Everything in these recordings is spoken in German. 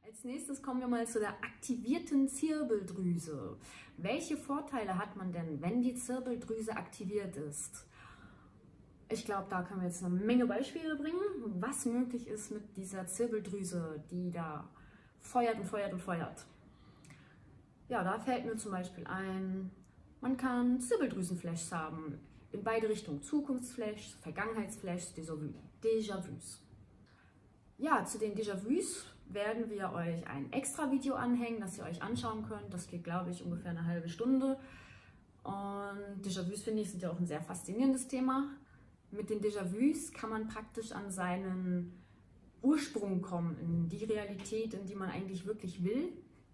Als nächstes kommen wir mal zu der aktivierten Zirbeldrüse. Welche Vorteile hat man denn, wenn die Zirbeldrüse aktiviert ist? Ich glaube, da können wir jetzt eine Menge Beispiele bringen, was möglich ist mit dieser Zirbeldrüse, die da feuert und feuert und feuert. Ja, da fällt mir zum Beispiel ein, man kann Zirbeldrüsenflashs haben, in beide Richtungen, Zukunftsflashs, Vergangenheitsflashs, Déjà-vus. Ja, zu den Déjà-vus werden wir euch ein extra Video anhängen, das ihr euch anschauen könnt. Das geht, glaube ich, ungefähr eine halbe Stunde. Und Déjà-vus, finde ich, sind ja auch ein sehr faszinierendes Thema. Mit den Déjà-vus kann man praktisch an seinen Ursprung kommen, in die Realität, in die man eigentlich wirklich will.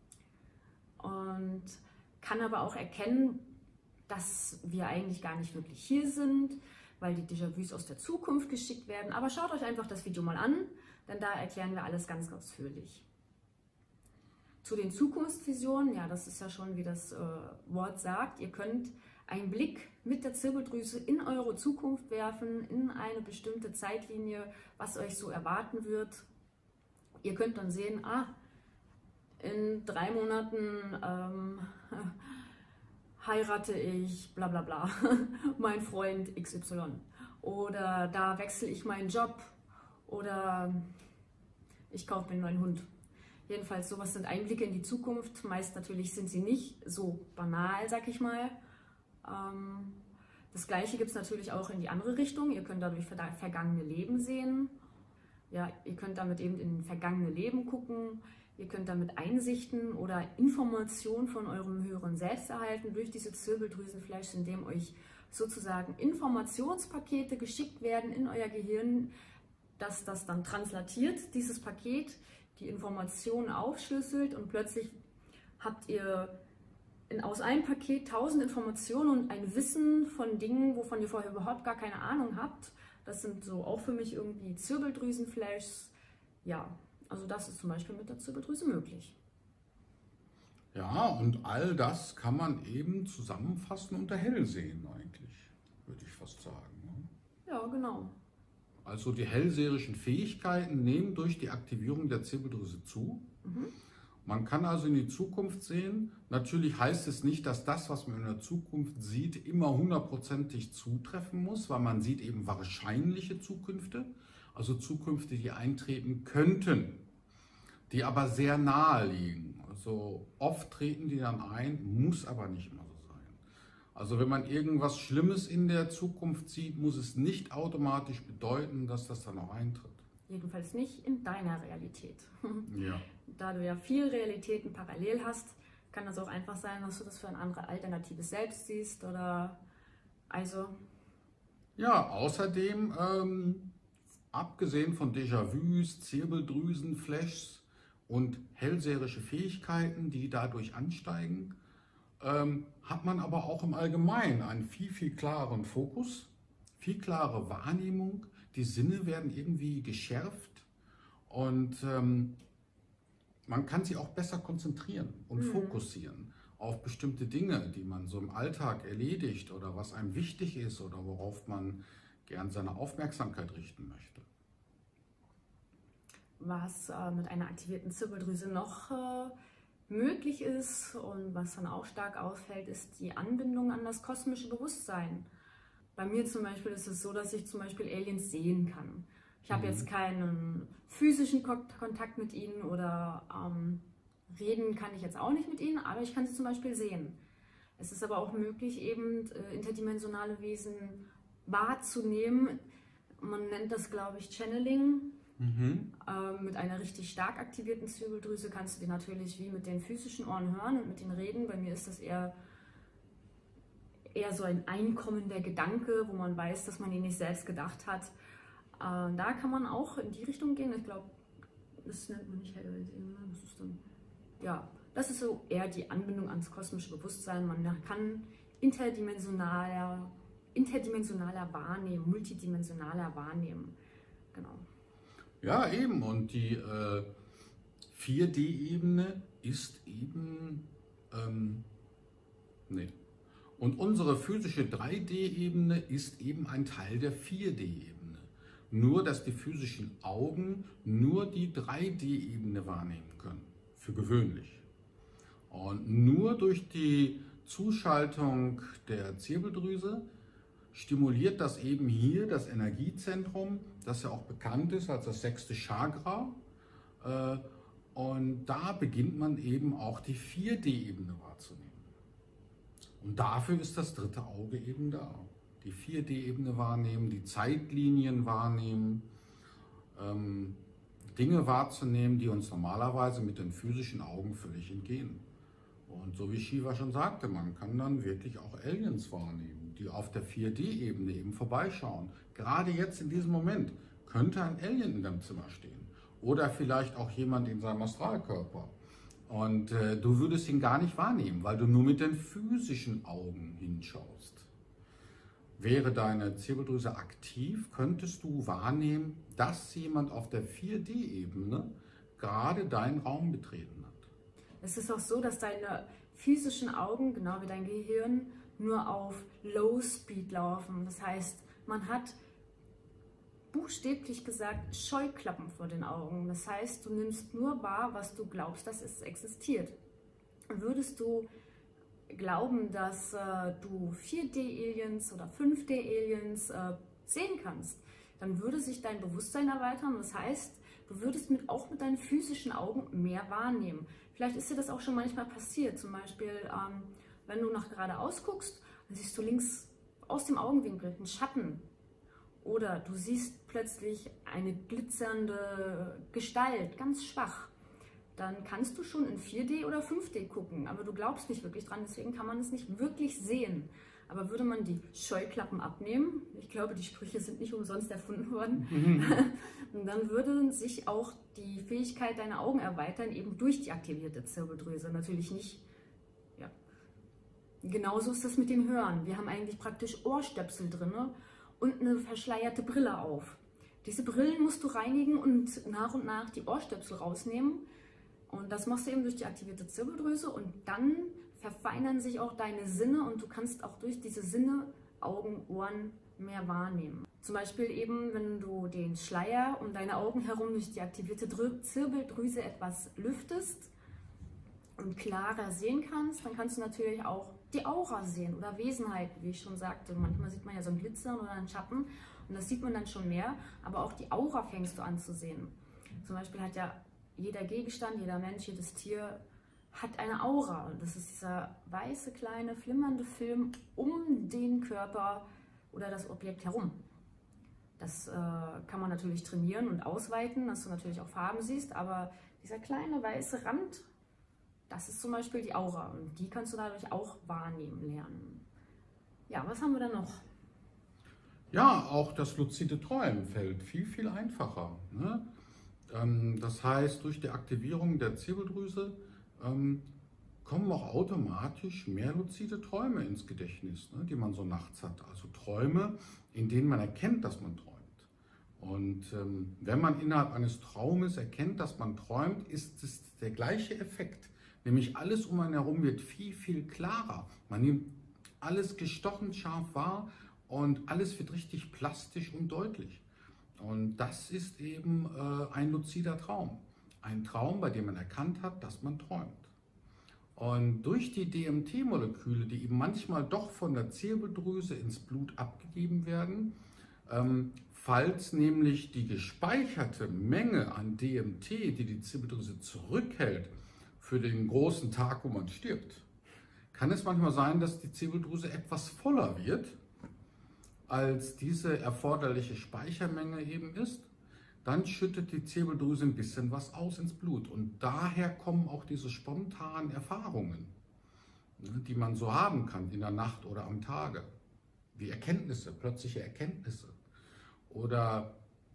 Und kann aber auch erkennen, dass wir eigentlich gar nicht wirklich hier sind, weil die Déjà-vus aus der Zukunft geschickt werden. Aber schaut euch einfach das Video mal an, denn da erklären wir alles ganz ausführlich. Zu den Zukunftsvisionen, ja, das ist ja schon, wie das Wort sagt, ihr könnt einen Blick mit der Zirbeldrüse in eure Zukunft werfen, in eine bestimmte Zeitlinie, was euch so erwarten wird. Ihr könnt dann sehen, in 3 Monaten heirate ich, bla bla bla, mein Freund XY. Oder da wechsle ich meinen Job. Oder ich kaufe mir einen neuen Hund. Jedenfalls, sowas sind Einblicke in die Zukunft. Meist natürlich sind sie nicht so banal, sag ich mal. Das Gleiche gibt es natürlich auch in die andere Richtung. Ihr könnt dadurch vergangene Leben sehen. Ja, ihr könnt damit eben in vergangene Leben gucken. Ihr könnt damit Einsichten oder Informationen von eurem höheren Selbst erhalten durch diese Zirbeldrüsenflashs, indem euch sozusagen Informationspakete geschickt werden in euer Gehirn, dass das dann translatiert, dieses Paket, die Informationen aufschlüsselt und plötzlich habt ihr aus einem Paket 1000 Informationen und ein Wissen von Dingen, wovon ihr vorher überhaupt gar keine Ahnung habt. Das sind so auch für mich irgendwie Zirbeldrüsenflashs. Ja, also das ist zum Beispiel mit der Zirbeldrüse möglich. Ja, und all das kann man eben zusammenfassen unter Hellsehen eigentlich, würde ich fast sagen. Ne? Ja, genau. Also die hellseherischen Fähigkeiten nehmen durch die Aktivierung der Zirbeldrüse zu. Man kann also in die Zukunft sehen. Natürlich heißt es nicht, dass das, was man in der Zukunft sieht, immer 100%ig zutreffen muss, weil man sieht eben wahrscheinliche Zukünfte, also Zukünfte, die eintreten könnten, die aber sehr nahe liegen. Also oft treten die dann ein, muss aber nicht immer so sein. Also wenn man irgendwas Schlimmes in der Zukunft sieht, muss es nicht automatisch bedeuten, dass das dann auch eintritt. Jedenfalls nicht in deiner Realität. Ja. Da du ja viele Realitäten parallel hast, kann das auch einfach sein, dass du das für ein anderes alternatives Selbst siehst oder also. Ja, außerdem, abgesehen von Déjà-vus, Zirbeldrüsen, Flashs und hellseherische Fähigkeiten, die dadurch ansteigen, hat man aber auch im Allgemeinen einen viel, viel klareren Fokus, viel klare Wahrnehmung. Die Sinne werden irgendwie geschärft und man kann sie auch besser konzentrieren und fokussieren auf bestimmte Dinge, die man so im Alltag erledigt oder was einem wichtig ist oder worauf man gern seine Aufmerksamkeit richten möchte. Was mit einer aktivierten Zirbeldrüse noch möglich ist und was dann auch stark auffällt, ist die Anbindung an das kosmische Bewusstsein. Bei mir zum Beispiel ist es so, dass ich zum Beispiel Aliens sehen kann. Ich habe jetzt keinen physischen Kontakt mit ihnen oder reden kann ich jetzt auch nicht mit ihnen, aber ich kann sie zum Beispiel sehen. Es ist aber auch möglich, eben interdimensionale Wesen wahrzunehmen. Man nennt das, glaube ich, Channeling. Mit einer richtig stark aktivierten Zirbeldrüse kannst du die natürlich wie mit den physischen Ohren hören und mit ihnen reden. Bei mir ist das eher so ein einkommender Gedanke, wo man weiß, dass man ihn nicht selbst gedacht hat. Da kann man auch in die Richtung gehen. Ich glaube, das nennt man nicht Hellsehen. Das ist dann, ja, das ist so eher die Anbindung ans kosmische Bewusstsein. Man kann interdimensionaler wahrnehmen, multidimensionaler wahrnehmen. Genau. Ja, eben. Und die 4D-Ebene ist eben, Und unsere physische 3D-Ebene ist eben ein Teil der 4D-Ebene. nur dass die physischen Augen nur die 3D-Ebene wahrnehmen können, für gewöhnlich. Und nur durch die Zuschaltung der Zirbeldrüse stimuliert das eben hier das Energiezentrum, das ja auch bekannt ist als das 6. Chakra. Und da beginnt man eben auch die 4D-Ebene wahrzunehmen. Und dafür ist das 3. Auge eben da. Die 4D-Ebene wahrnehmen, die Zeitlinien wahrnehmen, Dinge wahrzunehmen, die uns normalerweise mit den physischen Augen völlig entgehen. Und so wie Shiva schon sagte, man kann dann wirklich auch Aliens wahrnehmen, die auf der 4D-Ebene eben vorbeischauen. Gerade jetzt in diesem Moment könnte ein Alien in deinem Zimmer stehen oder vielleicht auch jemand in seinem Astralkörper. Und du würdest ihn gar nicht wahrnehmen, weil du nur mit den physischen Augen hinschaust. Wäre deine Zirbeldrüse aktiv, könntest du wahrnehmen, dass jemand auf der 4D-Ebene gerade deinen Raum betreten hat. Es ist auch so, dass deine physischen Augen, genau wie dein Gehirn, nur auf Low Speed laufen. Das heißt, man hat buchstäblich gesagt Scheuklappen vor den Augen. Das heißt, du nimmst nur wahr, was du glaubst, dass es existiert. Würdest du glauben, dass du 4D-Aliens oder 5D-Aliens sehen kannst, dann würde sich dein Bewusstsein erweitern. Das heißt, du würdest auch mit deinen physischen Augen mehr wahrnehmen. Vielleicht ist dir das auch schon manchmal passiert. Zum Beispiel, wenn du nach geradeaus guckst, dann siehst du links aus dem Augenwinkel einen Schatten. Oder du siehst plötzlich eine glitzernde Gestalt, ganz schwach. Dann kannst du schon in 4D oder 5D gucken, aber du glaubst nicht wirklich dran, deswegen kann man es nicht wirklich sehen. Aber würde man die Scheuklappen abnehmen, ich glaube, die Sprüche sind nicht umsonst erfunden worden, dann würde sich auch die Fähigkeit deiner Augen erweitern, eben durch die aktivierte Zirbeldrüse. Natürlich nicht, ja. Genauso ist das mit dem Hören. Wir haben eigentlich praktisch Ohrstöpsel drin und eine verschleierte Brille auf. Diese Brillen musst du reinigen und nach die Ohrstöpsel rausnehmen. Und das machst du eben durch die aktivierte Zirbeldrüse und dann verfeinern sich auch deine Sinne und du kannst auch durch diese Sinne, Augen, Ohren mehr wahrnehmen. Zum Beispiel eben, wenn du den Schleier um deine Augen herum durch die aktivierte Zirbeldrüse etwas lüftest und klarer sehen kannst, dann kannst du natürlich auch die Aura sehen oder Wesenheiten, wie ich schon sagte. Manchmal sieht man ja so ein Glitzern oder einen Schatten und das sieht man dann schon mehr, aber auch die Aura fängst du an zu sehen. Zum Beispiel hat ja jeder Gegenstand, jeder Mensch, jedes Tier hat eine Aura. Und das ist dieser weiße, kleine, flimmernde Film um den Körper oder das Objekt herum. Das kann man natürlich trainieren und ausweiten, dass du natürlich auch Farben siehst, aber dieser kleine weiße Rand, das ist zum Beispiel die Aura und die kannst du dadurch auch wahrnehmen lernen. Ja, was haben wir da noch? Ja, auch das luzide Träumen fällt viel, viel einfacher. Ne? Das heißt, durch die Aktivierung der Zirbeldrüse kommen auch automatisch mehr luzide Träume ins Gedächtnis, ne, die man so nachts hat. Also Träume, in denen man erkennt, dass man träumt. Und wenn man innerhalb eines Traumes erkennt, dass man träumt, ist es der gleiche Effekt. Nämlich alles um einen herum wird viel, viel klarer. Man nimmt alles gestochen scharf wahr und alles wird richtig plastisch und deutlich. Und das ist eben ein luzider Traum. Ein Traum, bei dem man erkannt hat, dass man träumt. Und durch die DMT-Moleküle, die eben manchmal doch von der Zirbeldrüse ins Blut abgegeben werden, falls nämlich die gespeicherte Menge an DMT, die die Zirbeldrüse zurückhält, für den großen Tag, wo man stirbt, kann es manchmal sein, dass die Zirbeldrüse etwas voller wird, als diese erforderliche Speichermenge eben ist. Dann schüttet die Zirbeldrüse ein bisschen was aus ins Blut. Und daher kommen auch diese spontanen Erfahrungen, die man so haben kann in der Nacht oder am Tage. Wie Erkenntnisse, plötzliche Erkenntnisse. Oder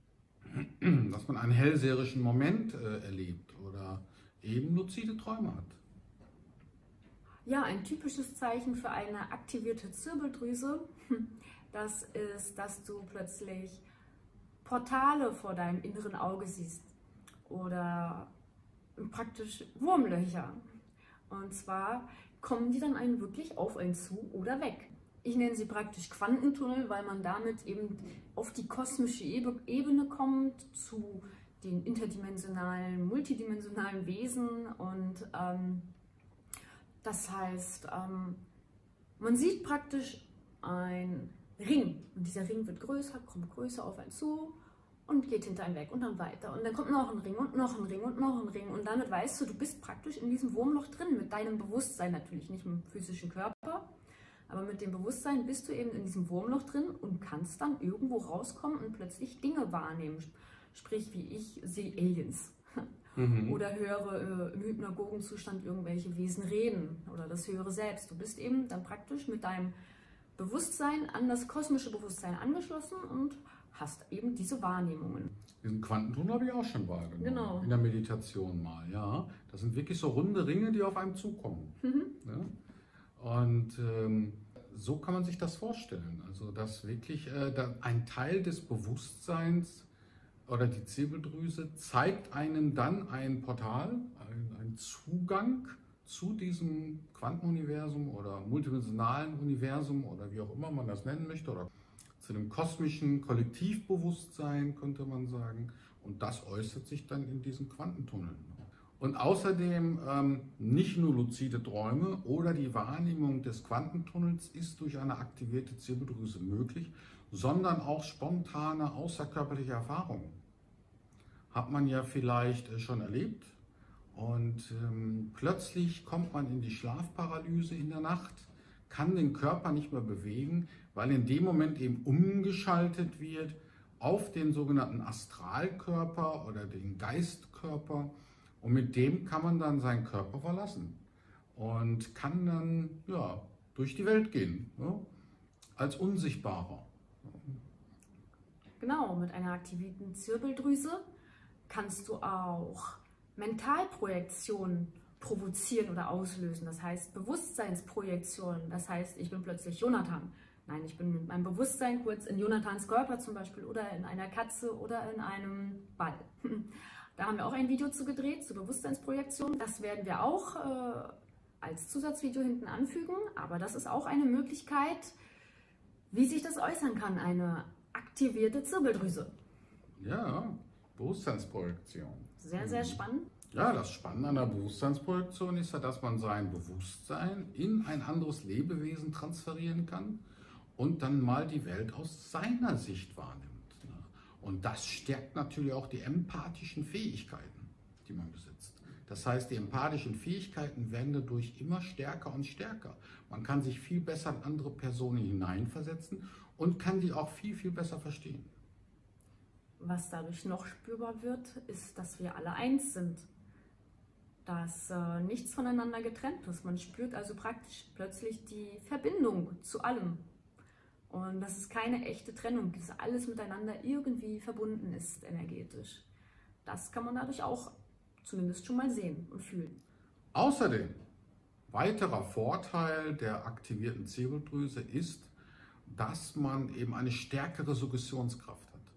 dass man einen hellseherischen Moment erlebt oder eben luzide Träume hat. Ja, ein typisches Zeichen für eine aktivierte Zirbeldrüse, das ist, dass du plötzlich Portale vor deinem inneren Auge siehst oder praktisch Wurmlöcher. Und zwar kommen die dann einen wirklich auf einen zu oder weg. Ich nenne sie praktisch Quantentunnel, weil man damit eben auf die kosmische Ebene kommt, zu den interdimensionalen, multidimensionalen Wesen. Und das heißt, man sieht praktisch einen Ring. Und dieser Ring wird größer, kommt größer auf einen zu und geht hinter einen weg und dann weiter. Und dann kommt noch ein Ring und noch ein Ring und noch ein Ring. Und damit weißt du, du bist praktisch in diesem Wurmloch drin, mit deinem Bewusstsein natürlich, nicht mit dem physischen Körper. Aber mit dem Bewusstsein bist du eben in diesem Wurmloch drin und kannst dann irgendwo rauskommen und plötzlich Dinge wahrnehmen. Sprich, wie ich sehe Aliens. Oder höre im Hypnagogenzustand irgendwelche Wesen reden oder das höhere Selbst. Du bist eben dann praktisch mit deinem Bewusstsein an das kosmische Bewusstsein angeschlossen und hast eben diese Wahrnehmungen. Diesen Quantentunnel habe ich auch schon wahrgenommen. Genau. In der Meditation mal, ja. Das sind wirklich so runde Ringe, die auf einem zukommen. Ja? Und so kann man sich das vorstellen. Also, dass wirklich ein Teil des Bewusstseins oder die Zirbeldrüse zeigt einem dann ein Portal, einen Zugang zu diesem Quantenuniversum oder multidimensionalen Universum oder wie auch immer man das nennen möchte, oder zu dem kosmischen Kollektivbewusstsein, könnte man sagen. Und das äußert sich dann in diesen Quantentunneln. Und außerdem nicht nur luzide Träume oder die Wahrnehmung des Quantentunnels ist durch eine aktivierte Zirbeldrüse möglich, sondern auch spontane außerkörperliche Erfahrungen. Hat man ja vielleicht schon erlebt. Und plötzlich kommt man in die Schlafparalyse in der Nacht, kann den Körper nicht mehr bewegen, weil in dem Moment eben umgeschaltet wird auf den sogenannten Astralkörper oder den Geistkörper. Und mit dem kann man dann seinen Körper verlassen und kann dann ja, durch die Welt gehen, ne? Als Unsichtbarer. Genau, mit einer aktivierten Zirbeldrüse kannst du auch Mentalprojektionen provozieren oder auslösen. Das heißt Bewusstseinsprojektionen. Das heißt, ich bin plötzlich Jonathan. Nein, ich bin mit meinem Bewusstsein kurz in Jonathans Körper zum Beispiel oder in einer Katze oder in einem Ball. Da haben wir auch ein Video zu gedreht, zur Bewusstseinsprojektion. Das werden wir auch als Zusatzvideo hinten anfügen. Aber das ist auch eine Möglichkeit, wie sich das äußern kann, eine aktivierte Zirbeldrüse. Ja, Bewusstseinsprojektion. Sehr, sehr spannend. Ja, das Spannende an der Bewusstseinsprojektion ist ja, dass man sein Bewusstsein in ein anderes Lebewesen transferieren kann und dann mal die Welt aus seiner Sicht wahrnimmt. Und das stärkt natürlich auch die empathischen Fähigkeiten, die man besitzt. Das heißt, die empathischen Fähigkeiten werden dadurch immer stärker und stärker. Man kann sich viel besser in andere Personen hineinversetzen und kann die auch viel, viel besser verstehen. Was dadurch noch spürbar wird, ist, dass wir alle eins sind. Dass nichts voneinander getrennt ist. Man spürt also praktisch plötzlich die Verbindung zu allem. Und dass es keine echte Trennung gibt, dass alles miteinander irgendwie verbunden ist energetisch. Das kann man dadurch auch zumindest schon mal sehen und fühlen. Außerdem, weiterer Vorteil der aktivierten Zirbeldrüse ist, dass man eben eine stärkere Suggestionskraft hat.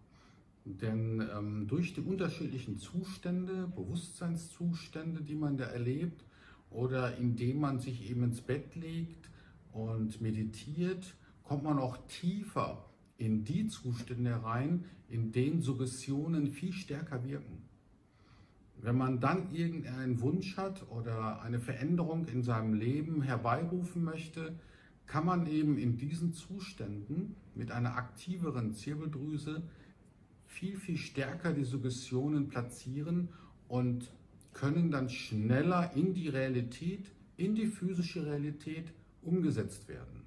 Denn durch die unterschiedlichen Zustände, Bewusstseinszustände, die man da erlebt, oder indem man sich eben ins Bett legt und meditiert, kommt man auch tiefer in die Zustände rein, in denen Suggestionen viel stärker wirken. Wenn man dann irgendeinen Wunsch hat oder eine Veränderung in seinem Leben herbeirufen möchte, kann man eben in diesen Zuständen mit einer aktiveren Zirbeldrüse viel, viel stärker die Suggestionen platzieren und können dann schneller in die Realität, in die physische Realität umgesetzt werden.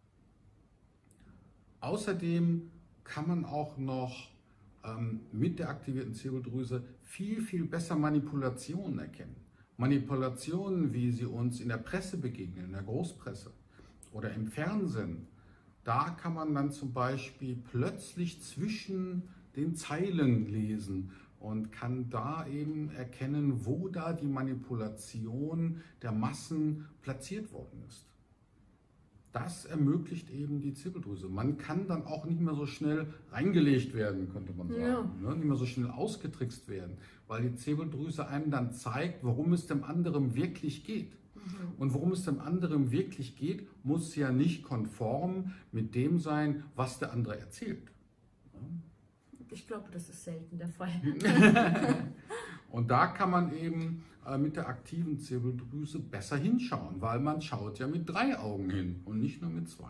Außerdem kann man auch noch mit der aktivierten Zirbeldrüse viel, viel besser Manipulationen erkennen. Manipulationen, wie sie uns in der Presse begegnen, in der Großpresse oder im Fernsehen. Da kann man dann zum Beispiel plötzlich zwischen den Zeilen lesen und kann da eben erkennen, wo da die Manipulation der Massen platziert worden ist. Das ermöglicht eben die Zirbeldrüse. Man kann dann auch nicht mehr so schnell reingelegt werden, könnte man sagen. Ja. Nicht mehr so schnell ausgetrickst werden, weil die Zirbeldrüse einem dann zeigt, worum es dem anderen wirklich geht. Und worum es dem anderen wirklich geht, muss ja nicht konform mit dem sein, was der andere erzählt. Ich glaube, das ist selten der Fall. Und da kann man eben mit der aktiven Zirbeldrüse besser hinschauen, weil man schaut ja mit 3 Augen hin und nicht nur mit 2.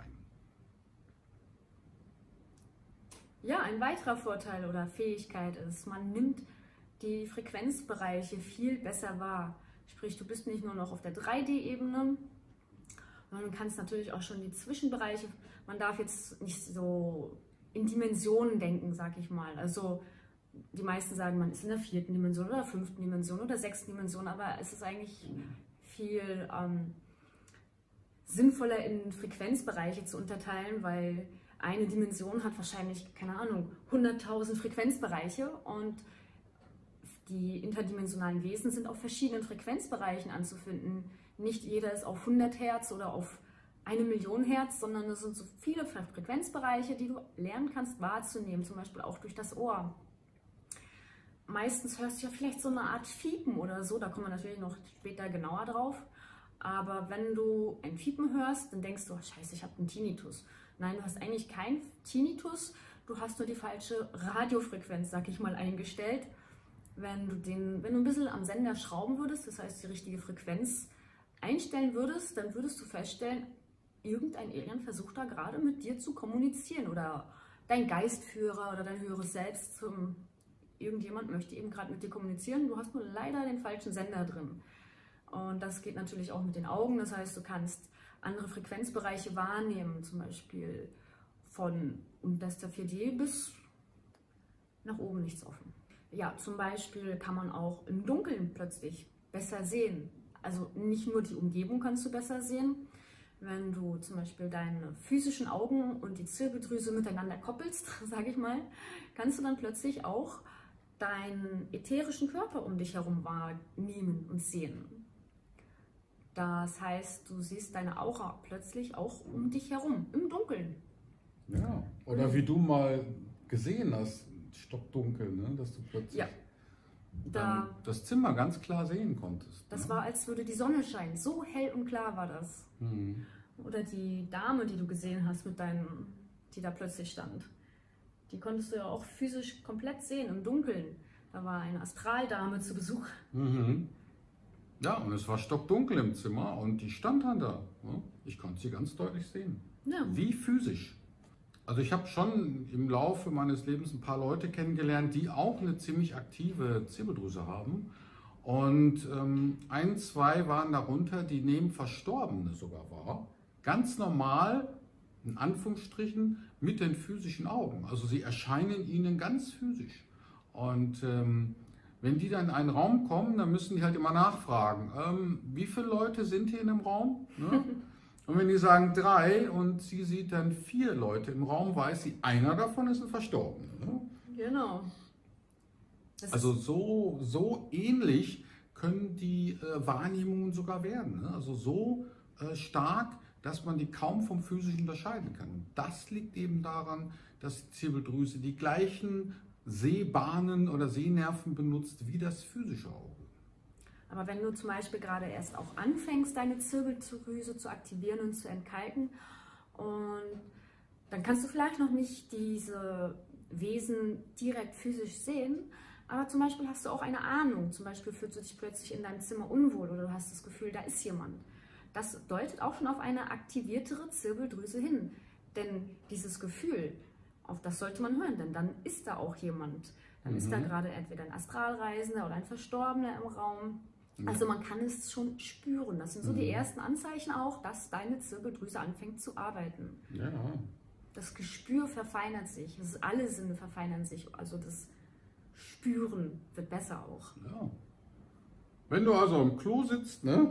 Ja, ein weiterer Vorteil oder Fähigkeit ist, man nimmt die Frequenzbereiche viel besser wahr. Sprich, du bist nicht nur noch auf der 3D-Ebene, sondern du kannst natürlich auch schon die Zwischenbereiche, man darf jetzt nicht so in Dimensionen denken, sag ich mal. Also die meisten sagen, man ist in der 4. Dimension oder 5. Dimension oder 6. Dimension, aber es ist eigentlich viel sinnvoller in Frequenzbereiche zu unterteilen, weil eine Dimension hat wahrscheinlich, keine Ahnung, 100.000 Frequenzbereiche und die interdimensionalen Wesen sind auf verschiedenen Frequenzbereichen anzufinden. Nicht jeder ist auf 100 Hertz oder auf 1 Million Hertz, sondern es sind so viele Frequenzbereiche, die du lernen kannst wahrzunehmen, zum Beispiel auch durch das Ohr. Meistens hörst du ja vielleicht so eine Art Fiepen oder so, da kommen wir natürlich noch später genauer drauf. Aber wenn du ein Fiepen hörst, dann denkst du, oh, scheiße, ich habe einen Tinnitus. Nein, du hast eigentlich keinen Tinnitus, du hast nur die falsche Radiofrequenz, sag ich mal, eingestellt. Wenn du ein bisschen am Sender schrauben würdest, das heißt die richtige Frequenz einstellen würdest, dann würdest du feststellen, irgendein Alien versucht da gerade mit dir zu kommunizieren oder dein Geistführer oder dein höheres Selbst, irgendjemand möchte eben gerade mit dir kommunizieren, du hast nur leider den falschen Sender drin. Und das geht natürlich auch mit den Augen, das heißt, du kannst andere Frequenzbereiche wahrnehmen, zum Beispiel von unterster 4D bis nach oben nichts offen. Ja, zum Beispiel kann man auch im Dunkeln plötzlich besser sehen. Also nicht nur die Umgebung kannst du besser sehen. Wenn du zum Beispiel deine physischen Augen und die Zirbeldrüse miteinander koppelst, sage ich mal, kannst du dann plötzlich auch deinen ätherischen Körper um dich herum wahrnehmen und sehen. Das heißt, du siehst deine Aura plötzlich auch um dich herum, im Dunkeln. Ja, oder wie du mal gesehen hast, stockdunkel, ne? Dass du plötzlich das Zimmer ganz klar sehen konntest. Das war, als würde die Sonne scheinen. So hell und klar war das. Mhm. Oder die Dame, die du gesehen hast, die da plötzlich stand. Die konntest du ja auch physisch komplett sehen, im Dunkeln. Da war eine Astraldame zu Besuch. Mhm. Ja, und es war stockdunkel im Zimmer und die stand dann da. Ich konnte sie ganz deutlich sehen. Ja. Wie physisch. Also ich habe schon im Laufe meines Lebens ein paar Leute kennengelernt, die auch eine ziemlich aktive Zirbeldrüse haben. Und 1, 2 waren darunter, die nehmen Verstorbene sogar wahr. Ganz normal, in Anführungsstrichen, mit den physischen Augen. Also sie erscheinen ihnen ganz physisch. Und wenn die dann in einen Raum kommen, dann müssen die halt immer nachfragen, wie viele Leute sind hier in dem Raum? Ne? Und wenn die sagen 3 und sie sieht dann 4 Leute im Raum, weiß sie, einer davon ist ein Verstorbener. Ne? Genau. Also so ähnlich können die Wahrnehmungen sogar werden. Ne? Also so stark, dass man die kaum vom Physischen unterscheiden kann. Und das liegt eben daran, dass die Zirbeldrüse die gleichen Sehbahnen oder Sehnerven benutzt wie das physische Auge. Aber wenn du zum Beispiel gerade erst auch anfängst, deine Zirbeldrüse zu aktivieren und zu entkalken, und dann kannst du vielleicht noch nicht diese Wesen direkt physisch sehen, aber zum Beispiel hast du auch eine Ahnung. Zum Beispiel fühlst du dich plötzlich in deinem Zimmer unwohl oder du hast das Gefühl, da ist jemand. Das deutet auch schon auf eine aktiviertere Zirbeldrüse hin. Denn dieses Gefühl, auf das sollte man hören, denn dann ist da auch jemand. Dann ist da gerade entweder ein Astralreisender oder ein Verstorbener im Raum. Also man kann es schon spüren. Das sind so die ersten Anzeichen auch, dass deine Zirbeldrüse anfängt zu arbeiten. Ja. Das Gespür verfeinert sich. Alle Sinne verfeinern sich. Also das Spüren wird besser auch. Ja. Wenn du also im Klo sitzt, ne?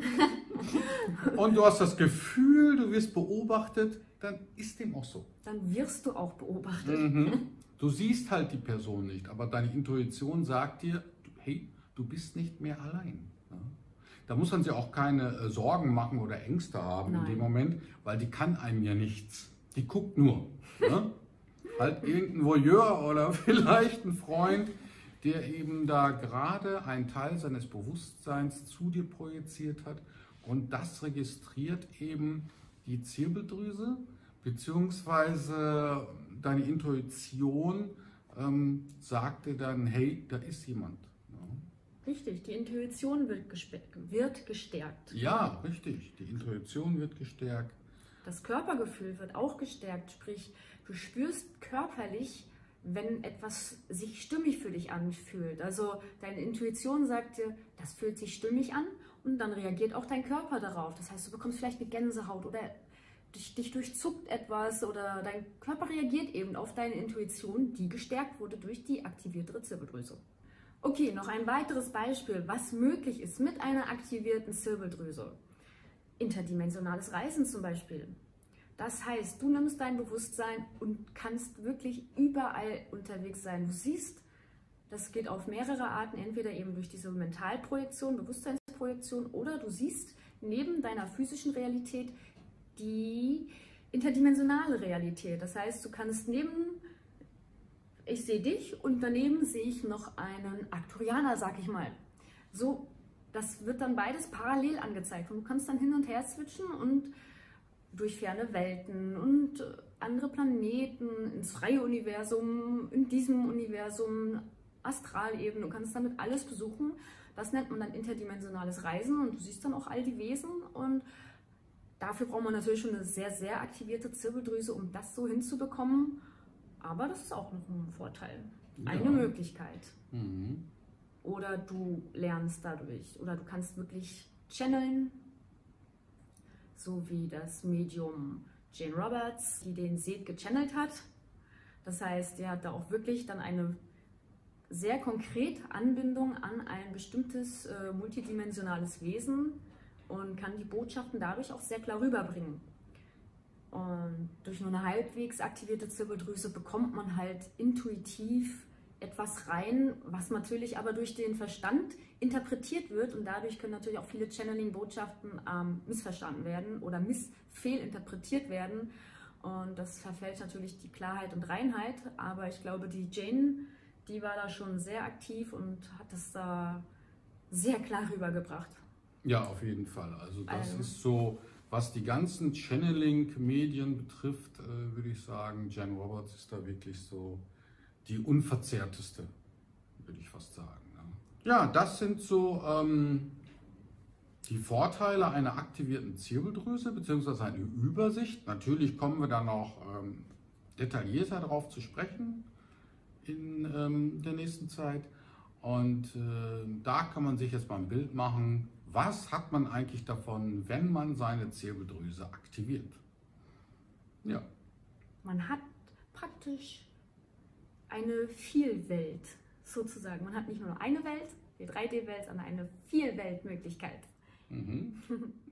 Und du hast das Gefühl, du wirst beobachtet, dann ist dem auch so. Dann wirst du auch beobachtet. Du siehst halt die Person nicht, aber deine Intuition sagt dir, hey, du bist nicht mehr allein. Ja? Da muss man sich auch keine Sorgen machen oder Ängste haben in dem Moment, weil die kann einem ja nichts. Die guckt nur. Ne? Halt irgendein Voyeur oder vielleicht ein Freund, der eben da gerade einen Teil seines Bewusstseins zu dir projiziert hat und das registriert eben die Zirbeldrüse, beziehungsweise deine Intuition sagte dann, hey, da ist jemand. Richtig, die Intuition wird gestärkt. Ja, richtig, die Intuition wird gestärkt. Das Körpergefühl wird auch gestärkt, sprich, du spürst körperlich, wenn etwas sich stimmig für dich anfühlt. Also deine Intuition sagt dir, das fühlt sich stimmig an und dann reagiert auch dein Körper darauf. Das heißt, du bekommst vielleicht eine Gänsehaut oder dich durchzuckt etwas oder dein Körper reagiert eben auf deine Intuition, die gestärkt wurde durch die aktiviertere Zirbeldrüse. Okay, noch ein weiteres Beispiel, was möglich ist mit einer aktivierten Zirbeldrüse. Interdimensionales Reisen zum Beispiel. Das heißt, du nimmst dein Bewusstsein und kannst wirklich überall unterwegs sein. Du siehst, das geht auf mehrere Arten, entweder eben durch diese Mentalprojektion, Bewusstseinsprojektion, oder du siehst neben deiner physischen Realität die interdimensionale Realität. Das heißt, du kannst ich sehe dich und daneben sehe ich noch einen Arcturianer, sag ich mal. So, das wird dann beides parallel angezeigt und du kannst dann hin und her switchen und durch ferne Welten und andere Planeten, ins freie Universum, in diesem Universum, Astralebene, du kannst damit alles besuchen. Das nennt man dann interdimensionales Reisen und du siehst dann auch all die Wesen und dafür braucht man natürlich schon eine sehr, sehr aktivierte Zirbeldrüse, um das so hinzubekommen. Aber das ist auch noch ein Vorteil, eine Möglichkeit. Mhm. Oder du lernst dadurch, oder du kannst wirklich channeln, so wie das Medium Jane Roberts, die den Seth gechannelt hat. Das heißt, der hat da auch wirklich dann eine sehr konkrete Anbindung an ein bestimmtes multidimensionales Wesen und kann die Botschaften dadurch auch sehr klar rüberbringen. Und durch nur eine halbwegs aktivierte Zirbeldrüse bekommt man halt intuitiv etwas rein, was natürlich aber durch den Verstand interpretiert wird und dadurch können natürlich auch viele Channeling-Botschaften missverstanden werden oder fehlinterpretiert werden und das verfällt natürlich die Klarheit und Reinheit, aber ich glaube, die Jane, die war da schon sehr aktiv und hat es da sehr klar rübergebracht. Ja, auf jeden Fall. Also das ist so, was die ganzen Channeling-Medien betrifft, würde ich sagen, Jane Roberts ist da wirklich so die unverzerrteste, würde ich fast sagen. Ne? Ja, das sind so die Vorteile einer aktivierten Zirbeldrüse, beziehungsweise eine Übersicht. Natürlich kommen wir dann noch detaillierter darauf zu sprechen in der nächsten Zeit. Und da kann man sich jetzt mal ein Bild machen, was hat man eigentlich davon, wenn man seine Zirbeldrüse aktiviert. Ja. Man hat praktisch eine Vielwelt sozusagen. Man hat nicht nur eine Welt, die 3D-Welt, sondern eine Vielweltmöglichkeit. Mhm.